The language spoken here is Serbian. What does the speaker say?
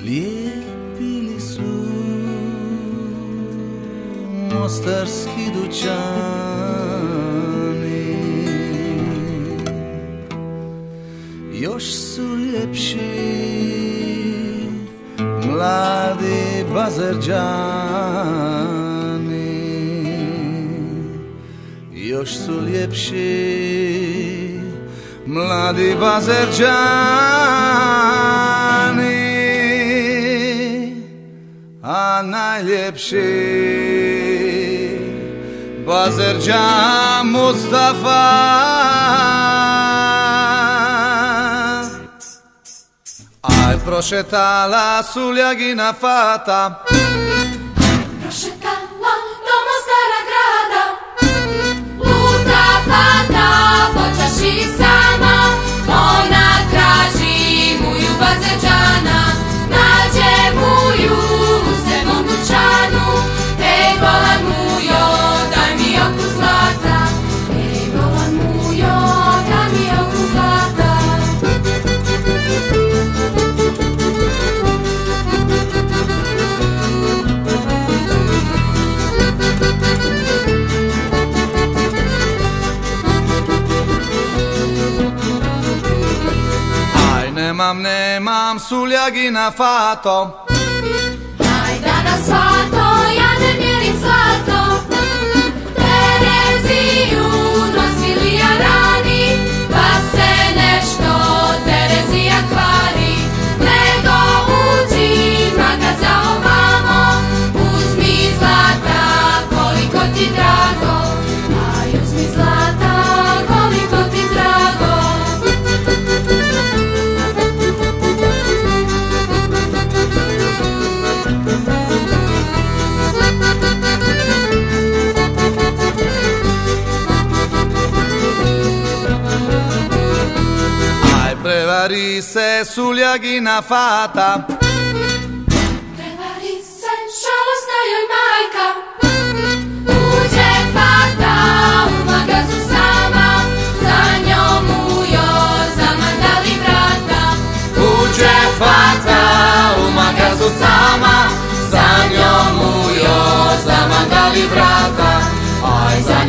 Lijepili su mostarski dućani, još su ljepši mladi Bazarđani, još su ljepši mladi Bazarđani, a najljepši Bazarđan Mustafa. Aj prošetala Suljagina fata, prošetala do Mostara grada, luta fata po čaši sama, ona traži muju Bazarđana, nađe muju u sedmom dućanu. Ej bolan mujo, daj mi oku zlata, ej bolan mujo, daj mi oku zlata. Nemam Suljagina fato, Aj danas fato, ja ne mjerim zlato, Tereziju nosili jarani, pa se nešto Terezija kvari, nego uđi magaza ovamo, uzmi zlata koliko ti drago, aj uzmi zlata koliko ti drago. prevari se Suljagina fata, prevari se žalosna joj majka, uđe fata u magazu sama, za njom mujo zamandali vrata. uđe fata u magazu sama, za njom mujo zamandali vrata. Aj za